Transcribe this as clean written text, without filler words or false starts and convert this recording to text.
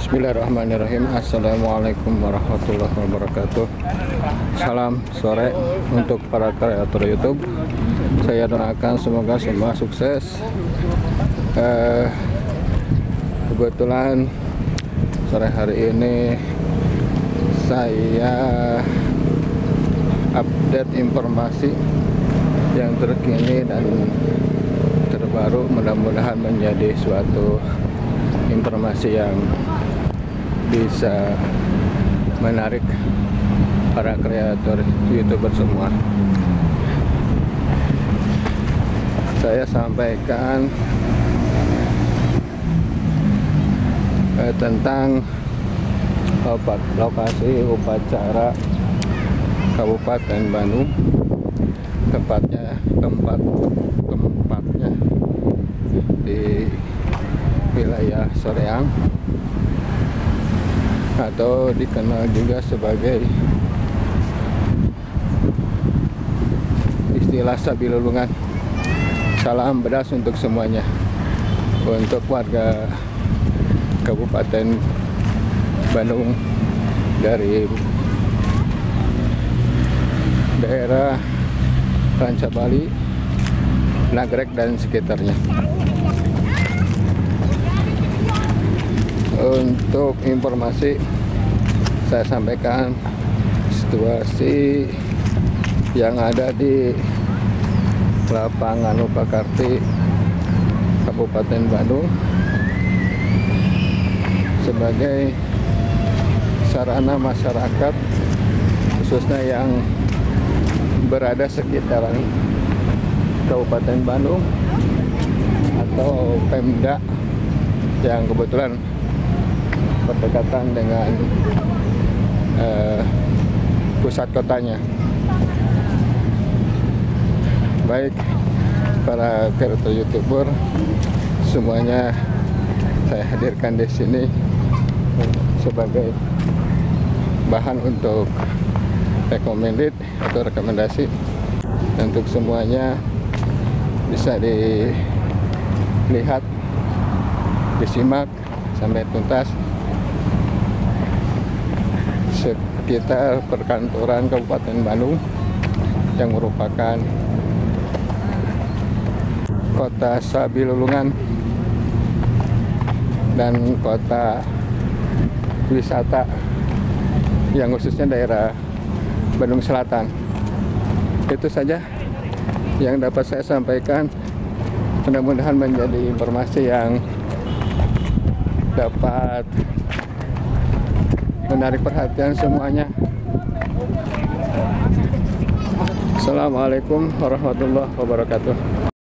Bismillahirrahmanirrahim. Assalamualaikum warahmatullahi wabarakatuh. Salam sore untuk para kreator YouTube. Saya doakan semoga semua sukses. Kebetulan sore hari ini saya update informasi yang terkini dan terbaru, mudah-mudahan menjadi suatu informasi yang bisa menarik para kreator YouTuber semua. Saya sampaikan tentang lokasi upacara Kabupaten Bandung, tempatnya di wilayah Soreang, atau dikenal juga sebagai istilah Sabilulungan. Salam beras untuk semuanya, untuk warga Kabupaten Bandung dari daerah Ranca Bali, Nagrek dan sekitarnya. Untuk informasi, saya sampaikan situasi yang ada di lapangan Upakarti Kabupaten Bandung sebagai sarana masyarakat, khususnya yang berada sekitaran Kabupaten Bandung atau Pemda yang kebetulan berdekatan dengan pusat kotanya. Baik para kreator YouTuber semuanya, saya hadirkan di sini sebagai bahan untuk recommended atau rekomendasi untuk semuanya, bisa dilihat, disimak sampai tuntas sekitar perkantoran Kabupaten Bandung yang merupakan kota Sabilulungan dan kota wisata yang khususnya daerah Bandung Selatan. Itu saja yang dapat saya sampaikan. Mudah-mudahan menjadi informasi yang dapat menarik perhatian semuanya. Assalamualaikum warahmatullahi wabarakatuh.